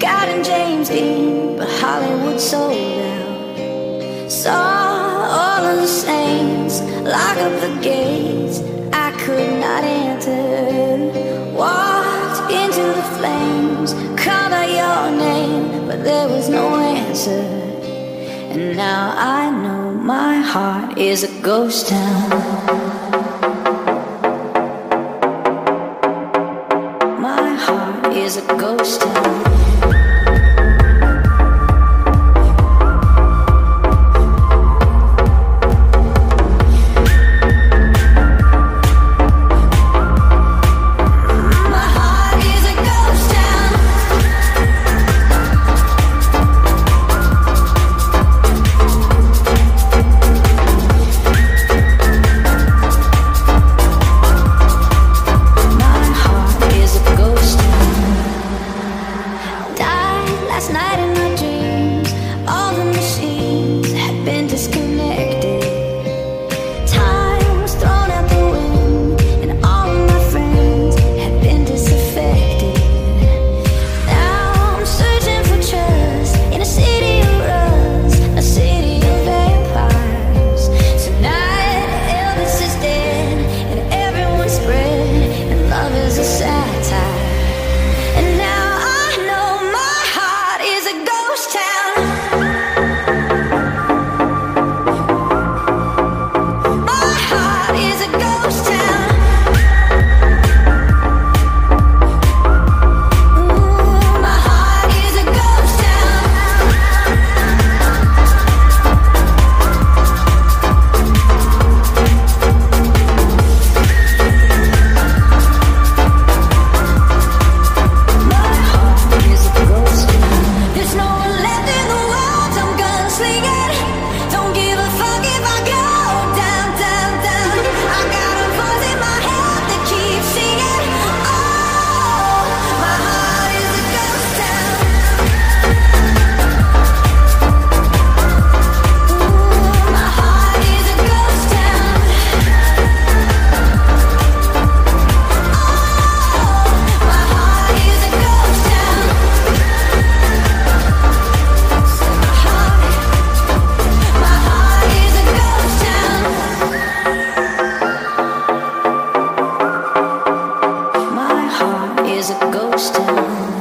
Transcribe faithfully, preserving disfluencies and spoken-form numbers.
Got James Dean, but Hollywood sold out. Saw all of the saints lock up the gates I could not enter. Walked into the flames, called out your name, but there was no answer. And now I know my heart is a ghost town. My heart is a ghost town. Is a ghost town.